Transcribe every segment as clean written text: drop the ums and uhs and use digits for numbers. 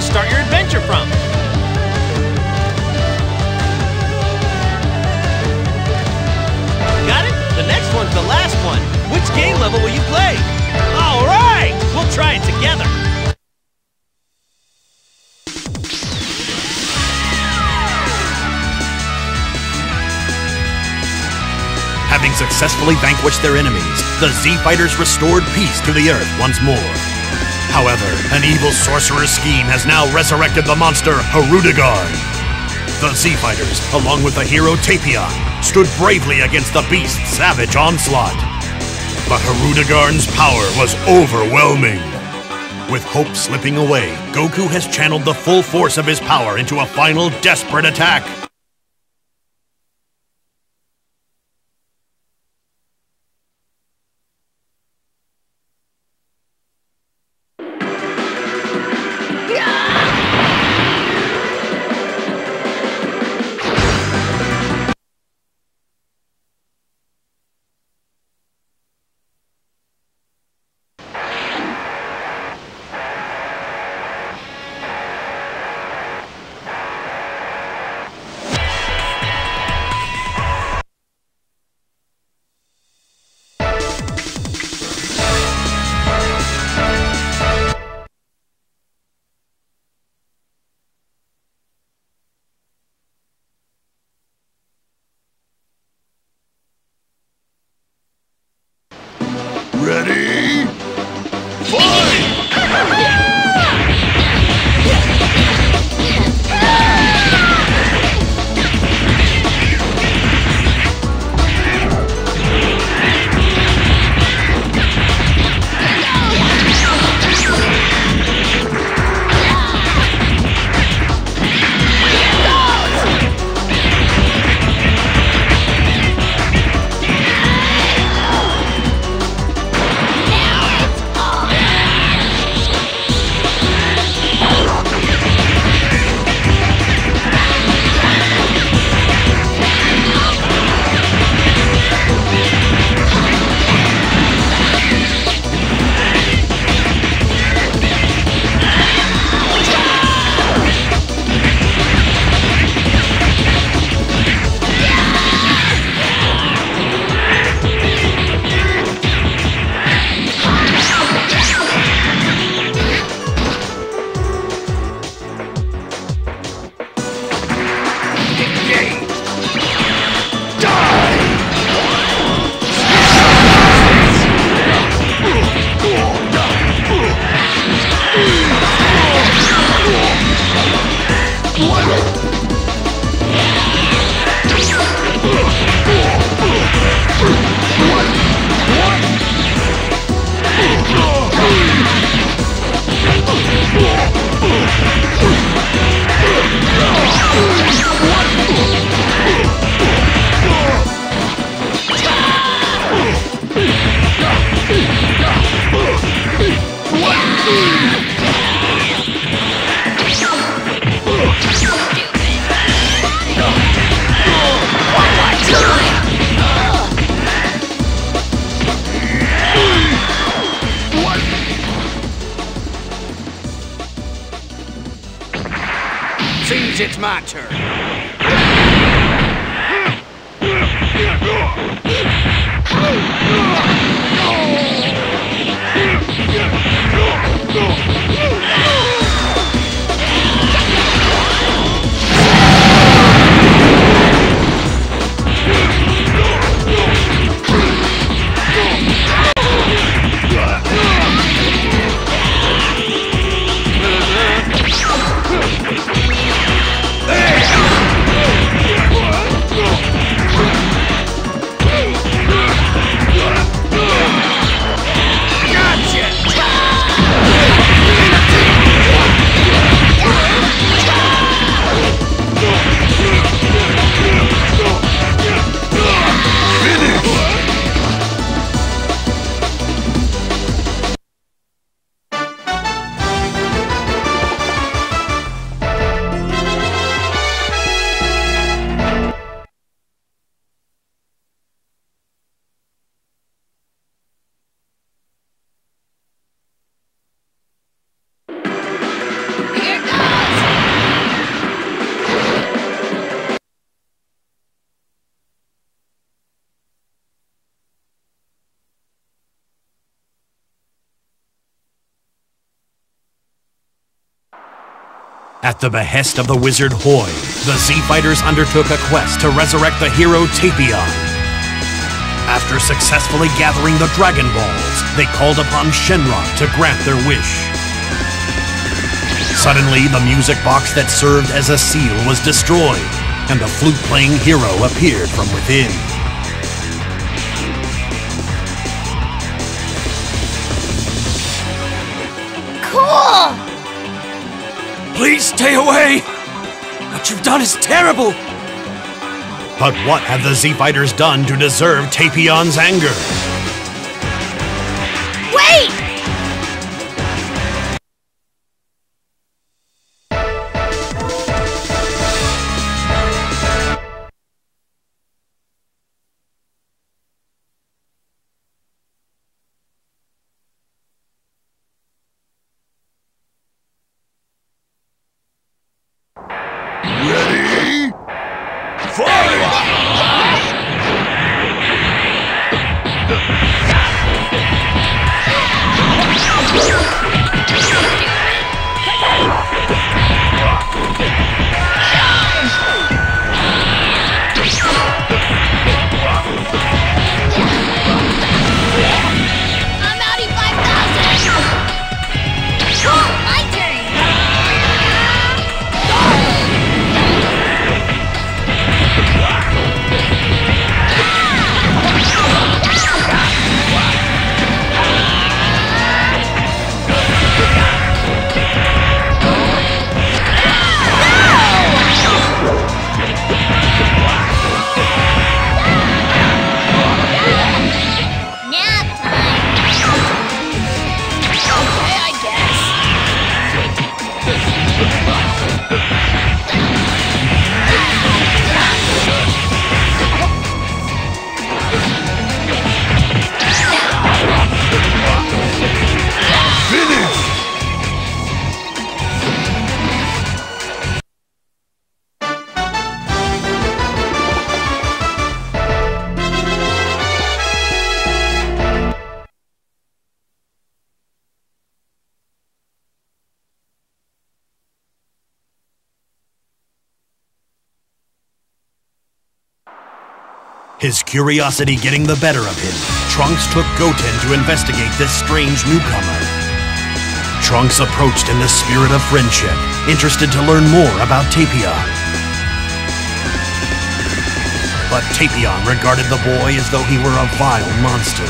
you start your adventure from. Got it? The next one's the last one. Which game level will you play? All right! We'll try it together. Having successfully vanquished their enemies, the Z-Fighters restored peace to the Earth once more. However, an evil sorcerer's scheme has now resurrected the monster Hirudegarn. The Z-Fighters, along with the hero Tapion, stood bravely against the beast's savage onslaught. But Hirudegarn's power was overwhelming. With hope slipping away, Goku has channeled the full force of his power into a final desperate attack. Ready? Fight! Seems it's my turn. Gotcha! At the behest of the wizard Hoi, the Z-Fighters undertook a quest to resurrect the hero Tapion. After successfully gathering the Dragon Balls, they called upon Shenron to grant their wish. Suddenly, the music box that served as a seal was destroyed, and the flute-playing hero appeared from within. Cool! Please stay away! What you've done is terrible! But what had the Z-Fighters done to deserve Tapion's anger? Wait! Ready? Fight! I'm outie 5,000! My turn! Nap time! Okay, I guess. Finish! His curiosity getting the better of him, Trunks took Goten to investigate this strange newcomer. Trunks approached in the spirit of friendship, interested to learn more about Tapion. But Tapion regarded the boy as though he were a vile monster.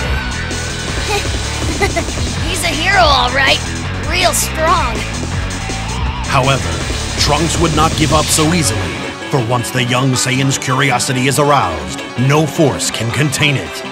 He's a hero, all right. Real strong. However, Trunks would not give up so easily, for once the young Saiyan's curiosity is aroused, no force can contain it.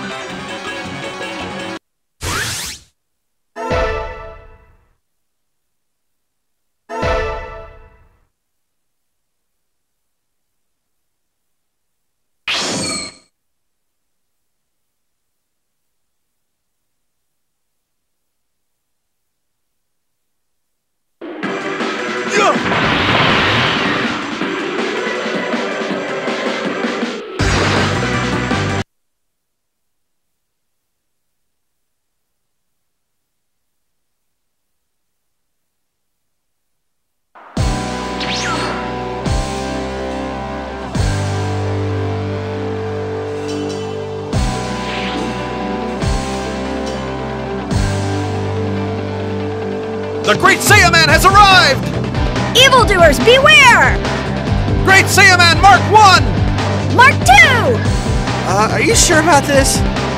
The Great Saiyaman has arrived! Evildoers, beware! Great Saiyaman Mark 1! Mark 2! Are you sure about this?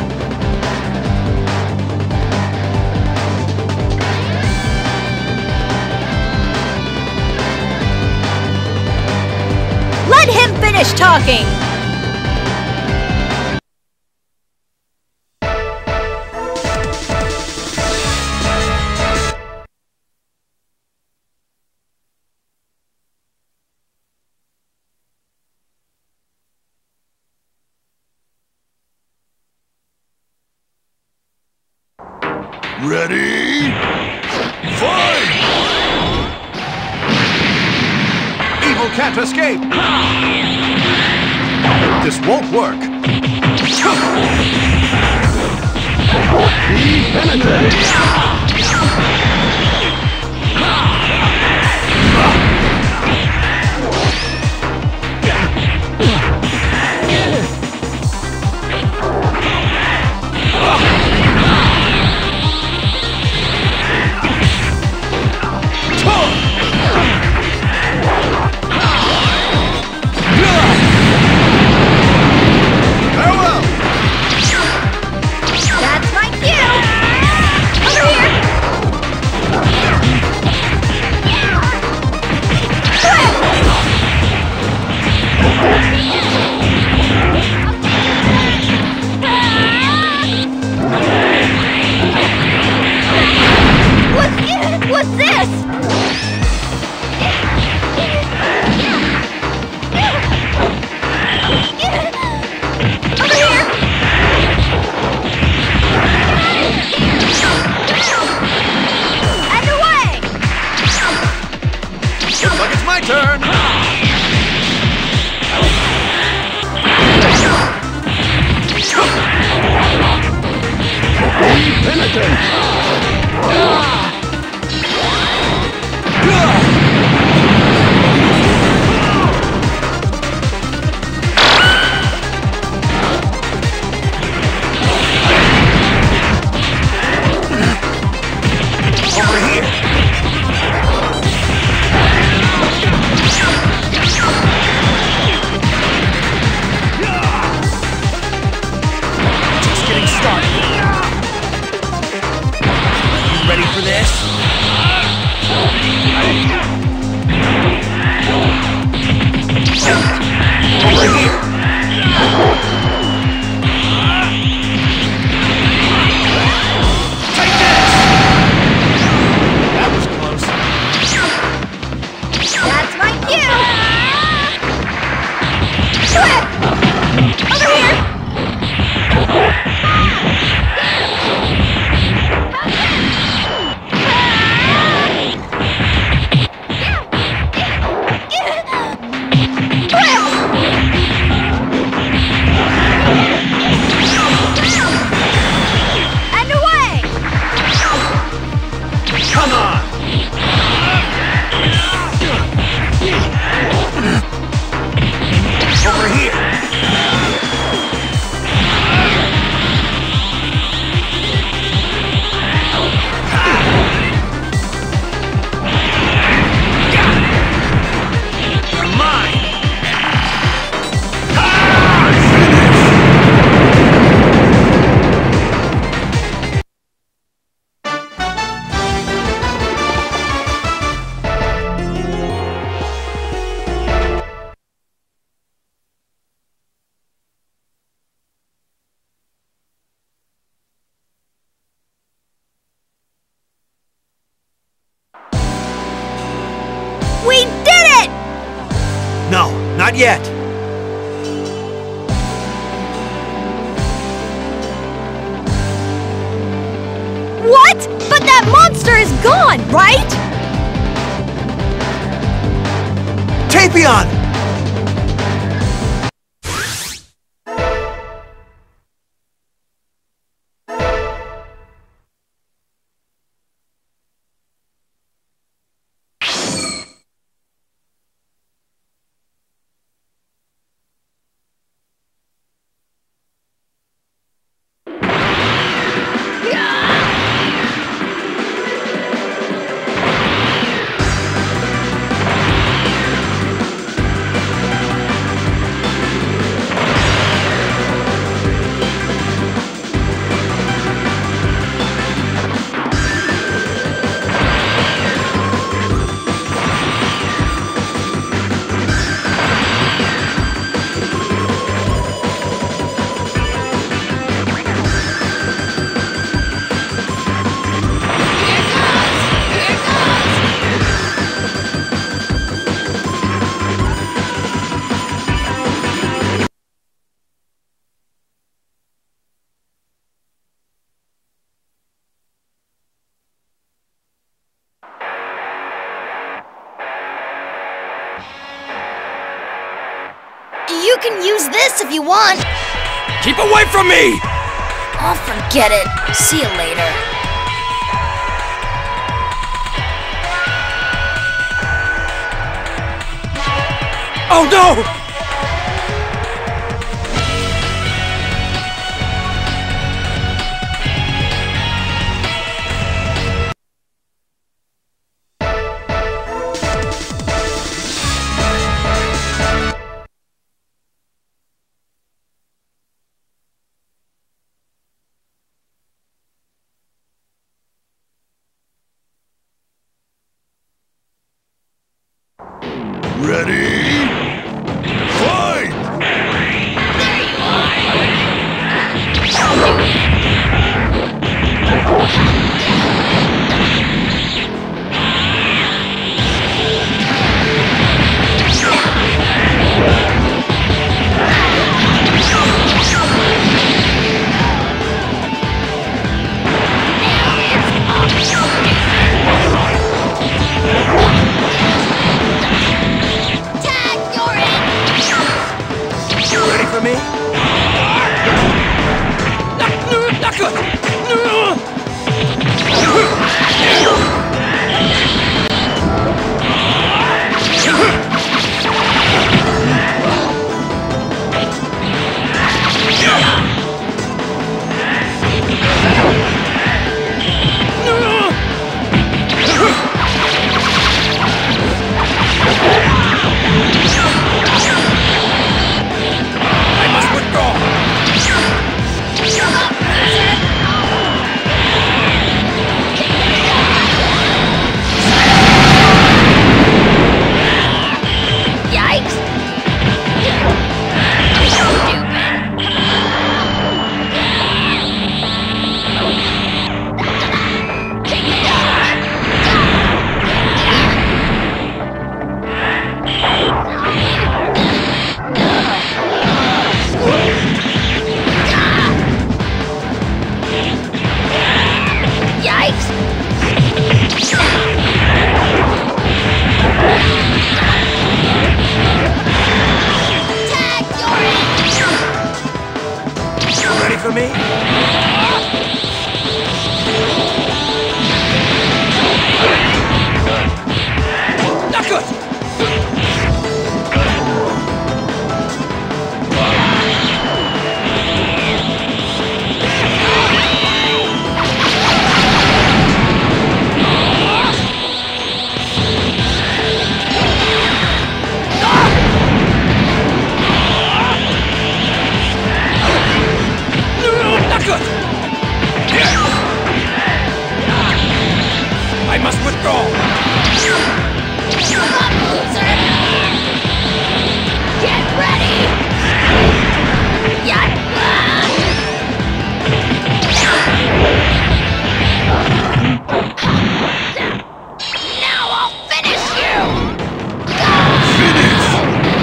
Let him finish talking! Ready? Fight! Evil can't escape! This won't work! Be penetrated! turn! Ready for this? Over here! Take this! That was close. That's my cue! Over here! Come on! Over here! You're mine! We did it! No, not yet. What? But that monster is gone, right? Tapion! You can use this if you want. Keep away from me! I'll forget it. See you later. Oh no! Ready? Fight! Ready for me? Not good! Not good! I must withdraw! Come on, loser! Get ready! Now I'll finish you! Finish!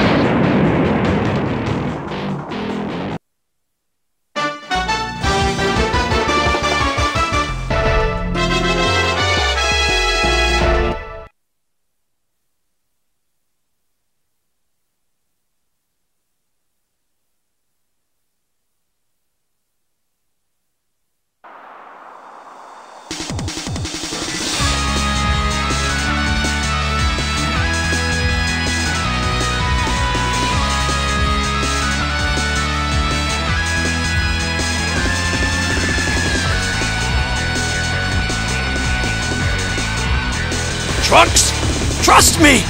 Trunks! Trust me!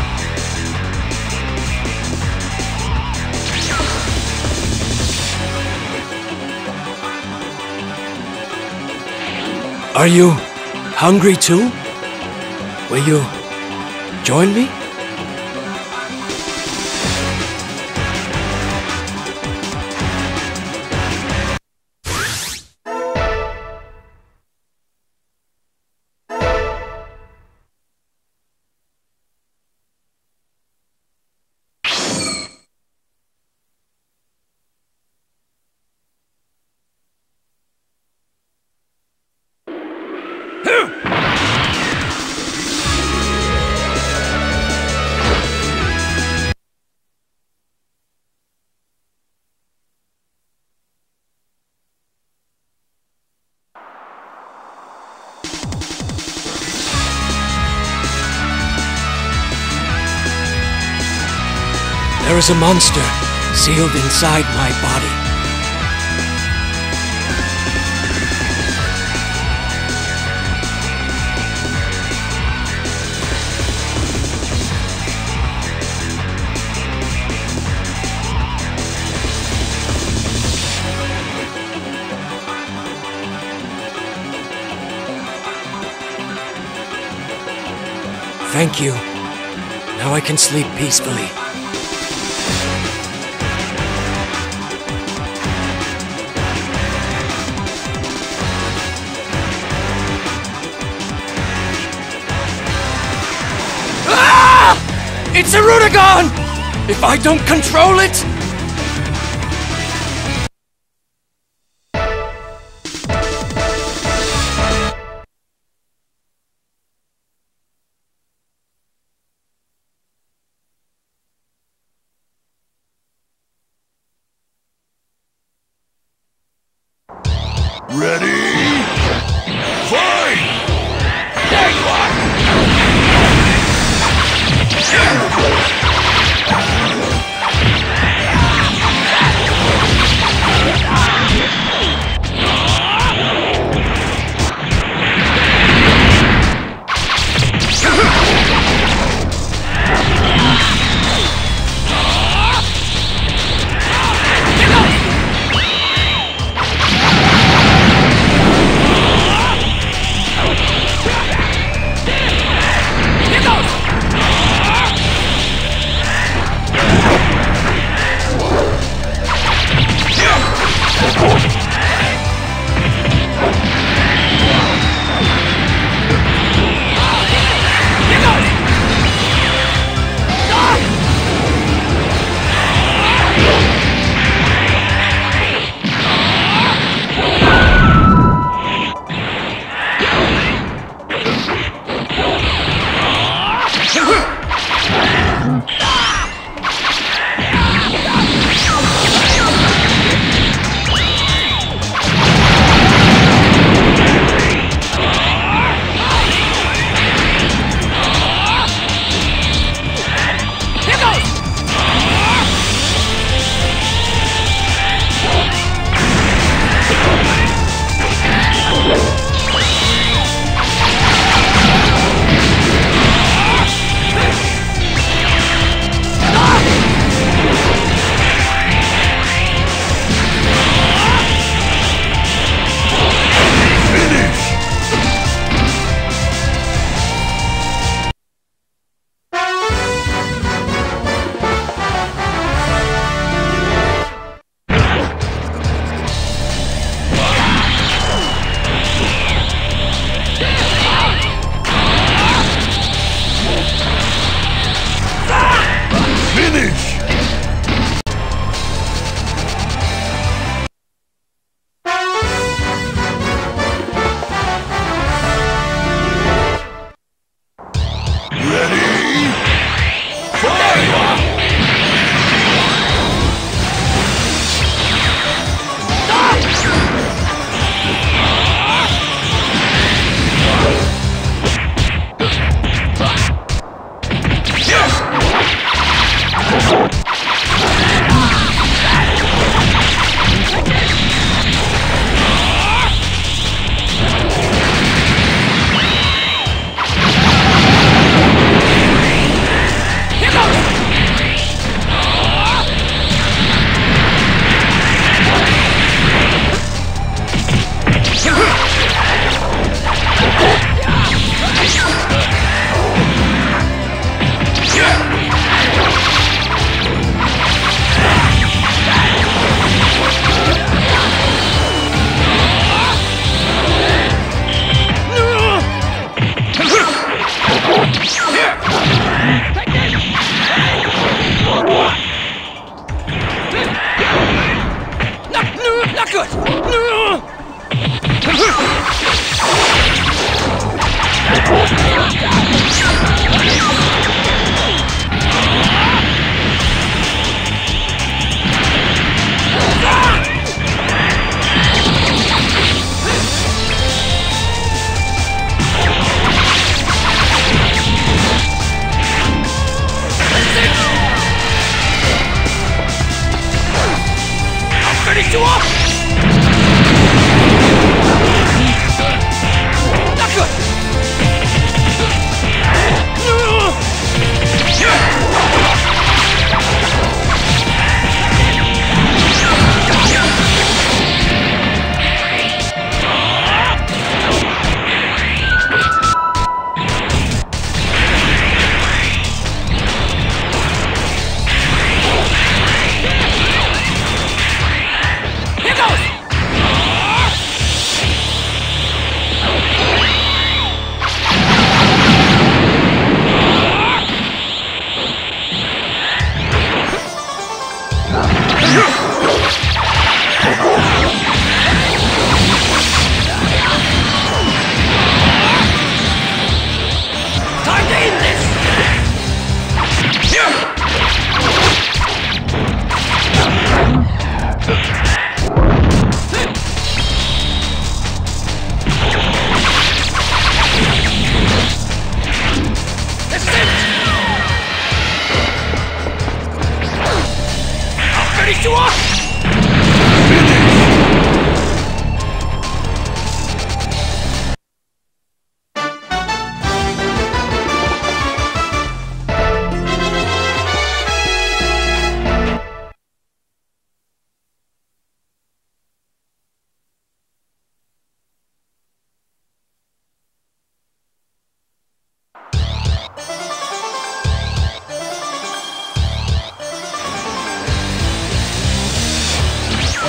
Are you hungry too? Will you join me? There is a monster sealed inside my body. Thank you. Now I can sleep peacefully. It's a Rudagon! If I don't control it... Ready? Fight! There you are!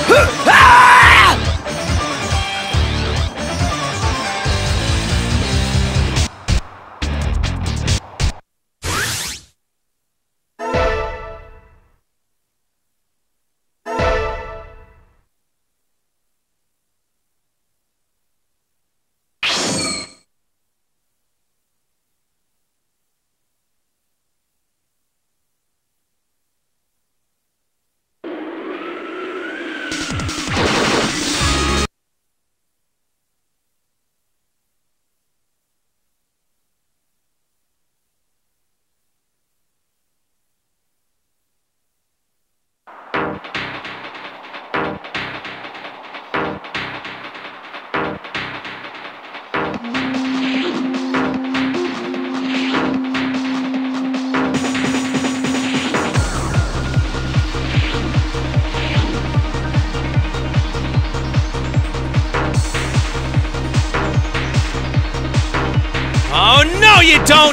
Oh, no you don't!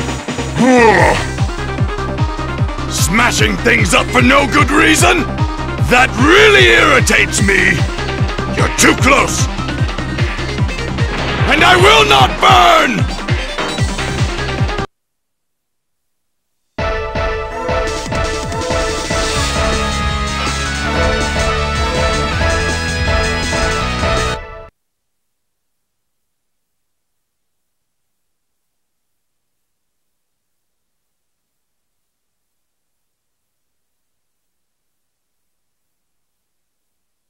Smashing things up for no good reason? That really irritates me! You're too close! And I will not burn!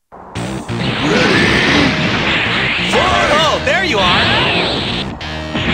Oh, there you are!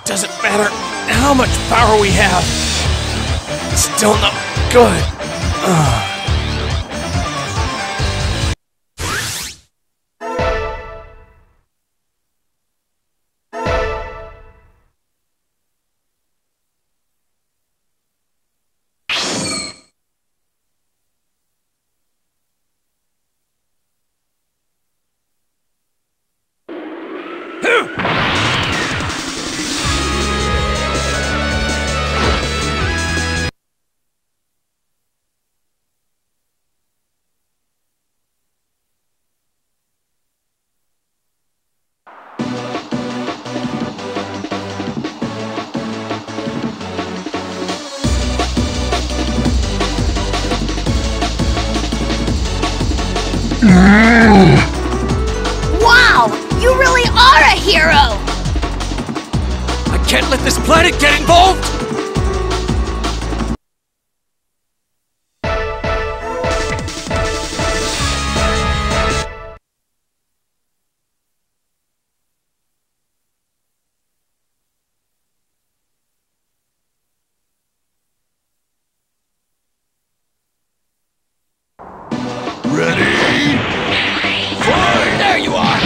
Doesn't matter how much power we have. It's still no good. Wow! You really are a hero! I can't let this planet get involved! Ready? Fight! There you are!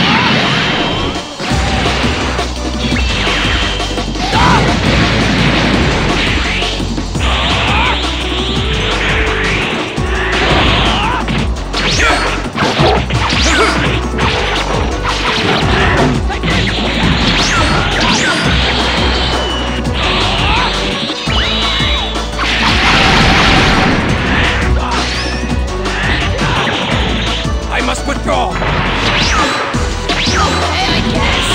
I must withdraw! Okay, I guess.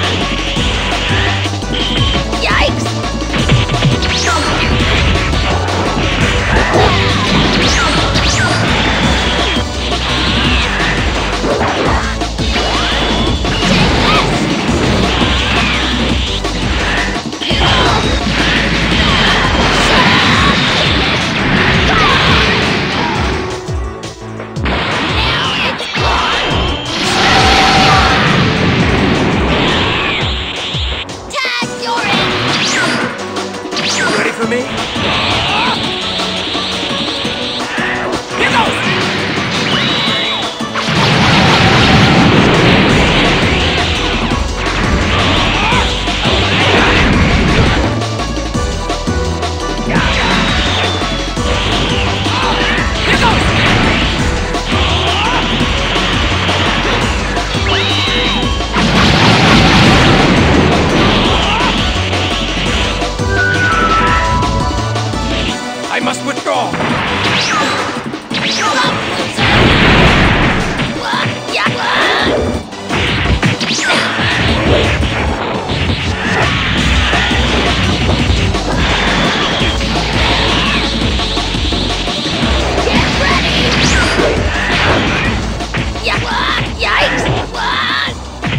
Yikes! Tag, you're in! You ready for me? Here goes! Here goes! I must withdraw! Come up, loser! What? Yeah. Get ready! Yeah. What? Yikes! What?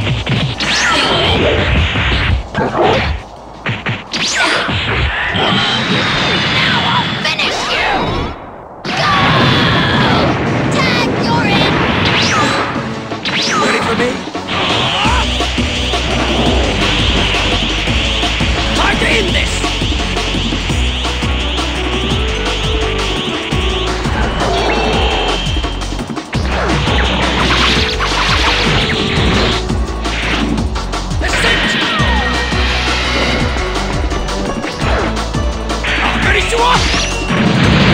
Now I'll finish you! Go! Tag, you're in! You ready for me? Time to end this! This is it! I'll finish you off!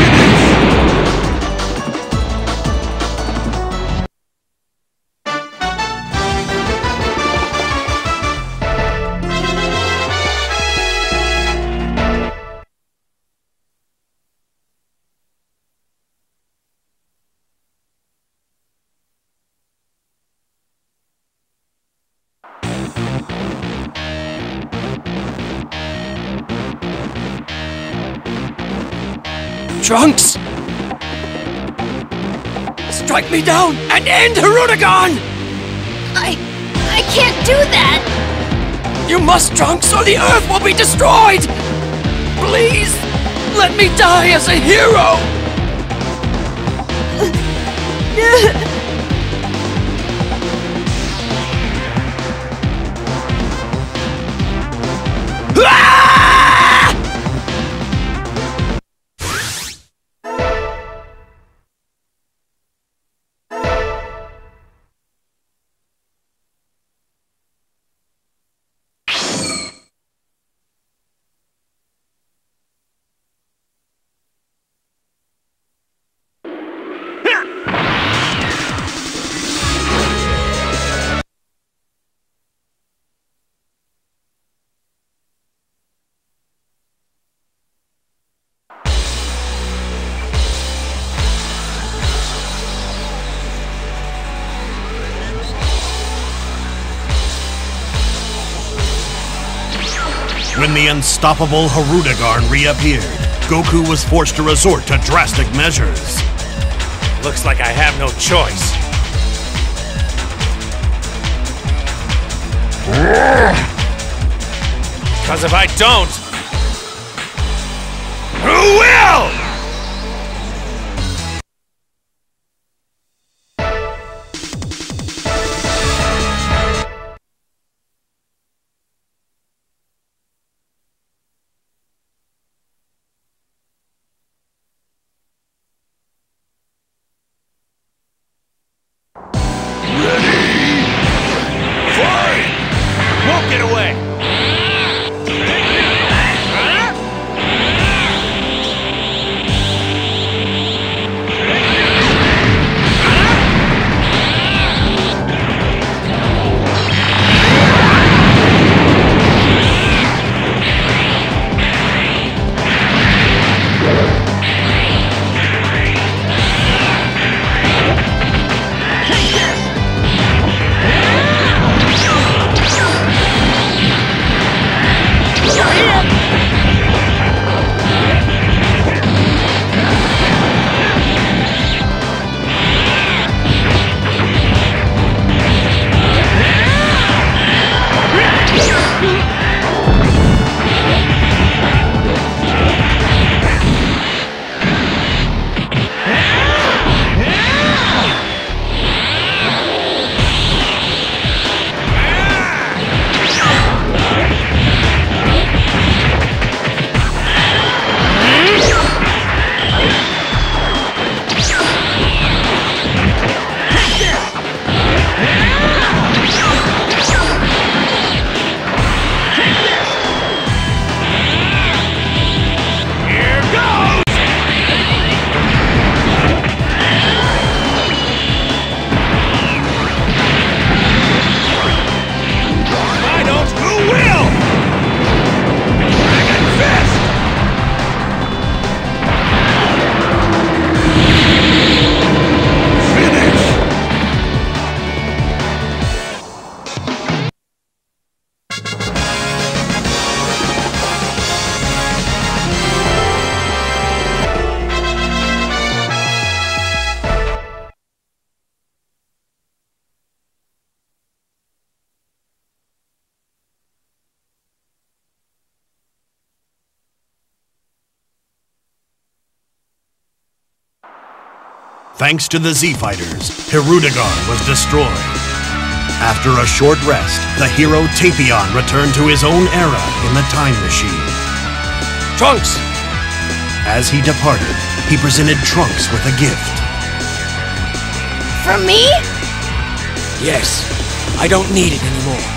Trunks! Strike me down and end Hirudegarn! I can't do that! You must, Trunks, or the Earth will be destroyed! Please, let me die as a hero! the unstoppable Hirudegarn reappeared, Goku was forced to resort to drastic measures. Looks like I have no choice. Because if I don't... Who will? Won't get away! Thanks to the Z-Fighters, Hirudegarn was destroyed. After a short rest, the hero Tapion returned to his own era in the time machine. Trunks! As he departed, he presented Trunks with a gift. From me? Yes, I don't need it anymore.